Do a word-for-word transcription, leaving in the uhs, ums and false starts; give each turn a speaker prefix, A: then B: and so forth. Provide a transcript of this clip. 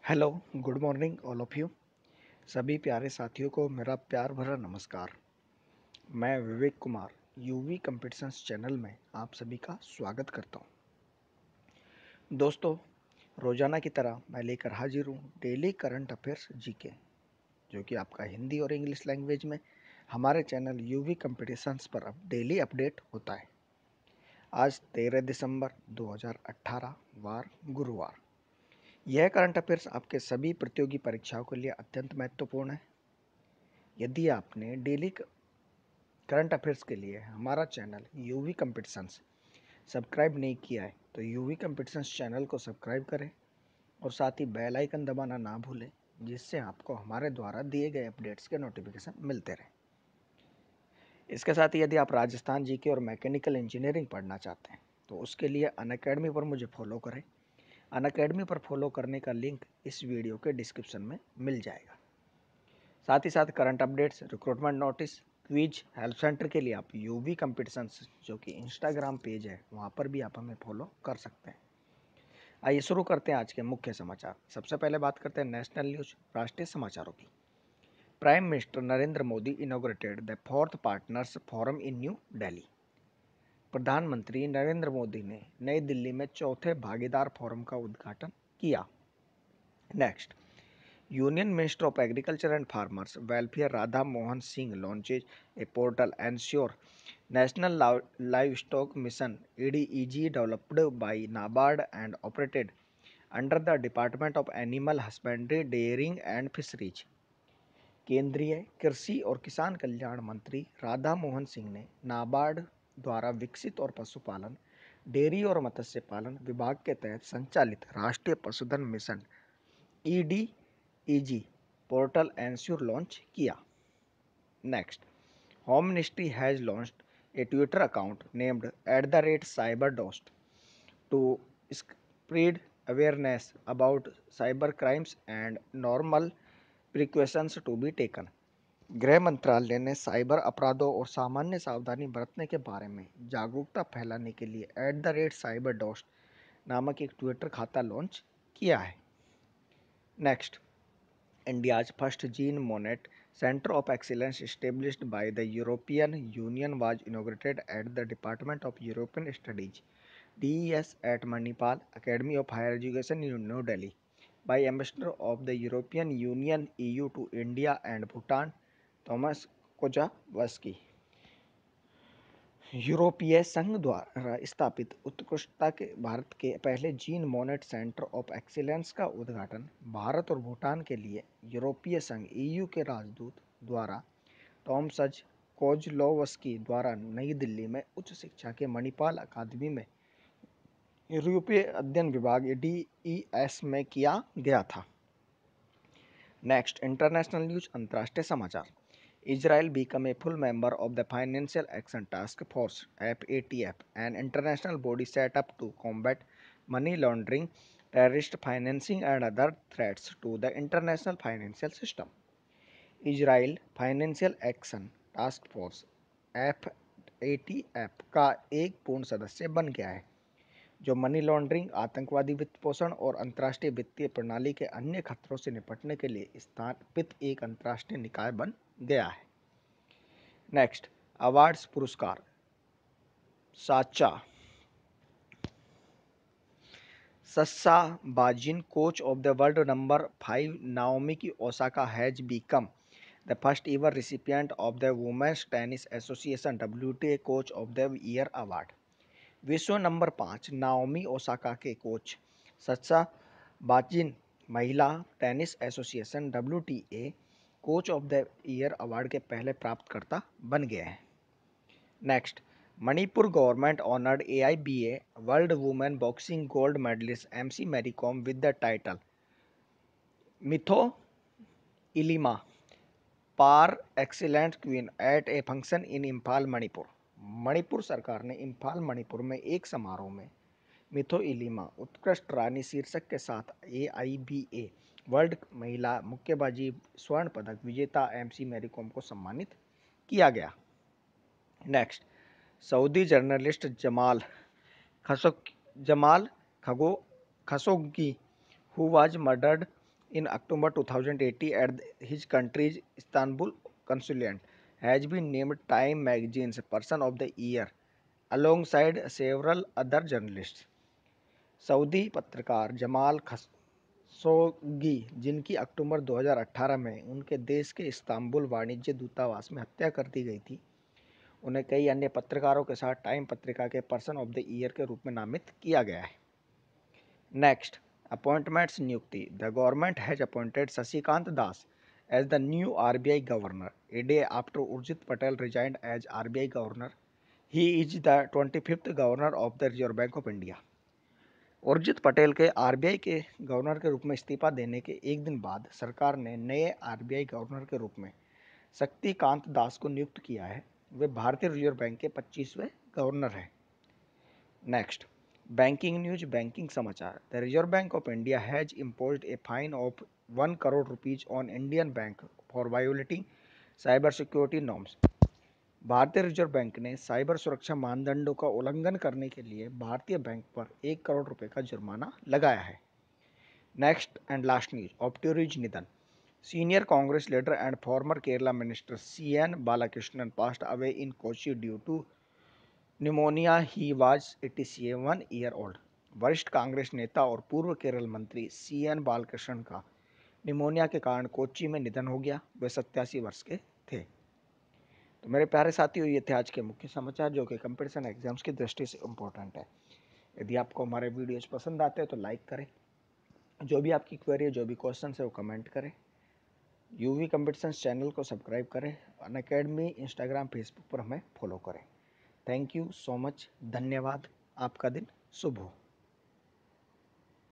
A: Hello, good morning all of you. सभी प्यारे साथियों को मेरा प्यार भरा नमस्कार। मैं Vivek Kumar UV competitions channel में आप सभी का स्वागत करता हूं। दोस्तों, रोजाना की तरह मैं लेकर हाजिर हूं डेली करंट अफेयर्स जीके, जो कि आपका हिंदी और इंग्लिश लैंग्वेज में हमारे चैनल यूवी कंपटीशंस पर अब डेली अपडेट होता है। आज तेरह दिसंबर दो हज़ार अठारह वार गुरुवार। यह करंट अफेयर्स आपके सभी प्रतियोगी परीक्षाओं के लिए अत्यंत महत्वपूर्ण है। यदि आपने डेली करंट अफेयर्स के लिए हमारा चैनल यूवी कंपटीशंस सब्सक्राइब नहीं किया है तो यूवी कंपटीशंस चैनल को सब्सक्राइब करें और साथ ही बेल आइकन दबाना ना भूलें, जिससे आपको हमारे द्वारा दिए गए अपडेट्स के नोटिफिकेशन मिलते रहें। इसके साथ ही यदि आप राजस्थान जीके और मैकेनिकल इंजीनियरिंग पढ़ना चाहते हैं तो उसके लिए अनअकैडमी पर मुझे फॉलो करें। अनअकैडमी पर फॉलो करने का लिंक इस वीडियो के डिस्क्रिप्शन में मिल जाएगा। साथ ही साथ current updates, recruitment notice, quiz, help centre के लिए आप यूवी कंपटीशंस जो कि इंस्टाग्राम पेज है वहाँ पर भी आप हमें फॉलो कर सकते हैं। आइए शुरू करते हैं आज के मुख्य समाचार। सबसे पहले बात करते हैं नेशनल न्यूज, राष्ट्रीय समाचारों की। Prime minister Narendra Modi inaugurated the fourth partners forum in new Delhi. प्रधानमंत्री नरेंद्र मोदी ने नई दिल्ली में चौथे भागीदार फोरम का उद्घाटन किया। Next, Union Minister of Agriculture and Farmers Welfare Radha Mohan Singh launches a portal ensure National Livestock Mission (A D E G) developed by NABARD and operated under the Department of Animal Husbandry, Dairying and Fisheries। केंद्रीय कृषि और किसान कल्याण मंत्री राधा मोहन सिंह ने नाबार्ड द्वारा विकसित और पशुपालन, डेयरी और मत्स्य पालन विभाग के तहत संचालित राष्ट्रीय पशुधन mission E D E G portal ensure launch किया। Next, home ministry has launched a Twitter account named at the rate cyber Dost to spread awareness about cyber crimes and normal precautions to be taken. गृह मंत्रालय ने cyber अपराधों और सामान्य सावधानी बरतने के बारे में जागरूकता फैलाने के लिए at the rate cyber Dost नामक एक ट्विटर खाता लॉन्च किया है। Next, India's first gene monet Center of Excellence established by the European Union was inaugurated at the Department of European Studies D E S at Manipal Academy of Higher Education in New Delhi by Ambassador of the European Union E U to India and Bhutan Thomas Kozhevsky। यूरोपीय संघ द्वारा स्थापित उत्कृष्टता के भारत के पहले Jean Monnet centre of excellence का उद्घाटन भारत और भूटान के लिए यूरोपीय संघ ई यू के राजदूत द्वारा टॉमस कोज़लोवस्की द्वारा नई दिल्ली में उच्च शिक्षा के मणिपाल अकादमी में यूरोपीय अध्ययन विभाग डी ई एस में किया गया था। नेक्स्ट, इंटरनेशनल न्यूज, अंतर्राष्ट्रीय समाचार। Israel became a full member of the Financial Action Task Force (F A T F), an international body set up to combat money laundering, terrorist financing, and other threats to the international financial system। Israel Financial Action Task Force (F A T F) का एक पूर्ण सदस्य बन गया है, जो money laundering, आतंकवादी वित्त पोषण और अंतर्राष्ट्रीय वित्तीय प्रणाली के अन्य खतरों से निपटने के लिए स्थापित एक अंतर्राष्ट्रीय निकाय बन गया है। नेक्स्ट, अवार्ड्स, पुरस्कार। Sacha Sascha Bajin, coach of the world number five Naomi Osaka has become the first ever recipient of the women's tennis association W T A coach of the year award. विश्व नंबर पाँच Naomi Osaka के coach Sascha Bajin महिला tennis association W T A coach of the year award के पहले प्राप्तकर्ता बन गए हैं। Next, Manipur government honoured A I B A world women boxing gold medallist M C Mary Kom with the title Meethoi Leima par excellent queen at a function in Imphal, Manipur. Manipur सरकार ने इम्फाल, मणिपुर में एक समारोह में मिथो इलिमा उत्कृष्ट रानी शीर्षक के साथ ए आई बी ए वर्ल्ड महिला मुक्केबाजी स्वर्ण पदक विजेता एम सी मैरी कॉम को सम्मानित किया गया। Next, Saudi journalist Jamal Khashoggi Jamal खगो Khashoggi who was murdered In October twenty eighteen, at his country's Istanbul consulate, has been named Time magazine's Person of the Year alongside several other journalists. Saudi पत्रकार Jamal Khashoggi, जिनकी अक्टूबर दो हज़ार अठारह में उनके देश के इस्तांबुल वाणिज्य दूतावास में हत्या कर दी गई थी, उन्हें कई अन्य पत्रकारों के साथ टाइम पत्रिका के पर्सन ऑफ द ईयर के रूप में नामित किया गया है। नेक्स्ट, अपॉइंटमेंट्स नियुक्ति। The government has appointed Shashikant Das as the new RBI governor a day after Urjit Patel resigned as RBI governor. He is the twenty fifth governor of the reserve bank of India. Urjit Patel के RBI के governor के रूप में इस्तीफा देने के एक दिन बाद सरकार ने नए आरबीआई गवर्नर के रूप में शक्तिकांत दास को नियुक्त किया है। वे भारतीय रिजर्व बैंक के पच्चीसवें गवर्नर हैं। नेक्स्ट, बैंकिंग न्यूज, बैंकिंग समाचार। The reserve bank of India has imposed a fine of one crore rupees on Indian bank for violating cyber security norms. भारतीय रिजर्व बैंक ने साइबर सुरक्षा मानदंडों का उल्लंघन करने के लिए भारतीय बैंक पर एक करोड़ रुपए का जुर्माना लगाया है। Next and last news, obituaries निधन। Senior Congress leader and former Kerala minister C N Balakrishnan passed away in Kochi due to pneumonia. He was eighty-one year old. वरिष्ठ कांग्रेस नेता और पूर्व केरल मंत्री सी एन बालकृष्णन का निमोनिया के कारण कोच्चि में निधन हो गया। वे सत्तासी वर्ष के थे। तो मेरे प्यारे साथियों, ये थे आज के मुख्य समाचार जो कि कंपटीशन एग्जाम्स की दृष्टि से इम्पोर्टेंट है। यदि आपको हमारे वीडियोज पसंद आते हैं तो लाइक करें, जो भी आपकी क्वेरी है, जो भी क्वेश्चन है वो कमेंट करें। यूवी कंपटीशंस चैनल को सब्सक्राइब करें। अनअकैडमी इंस्टाग्राम फेसबुक पर हमें फॉलो करें। Thank you so much. धन्यवाद। आपका दिन शुभ हो।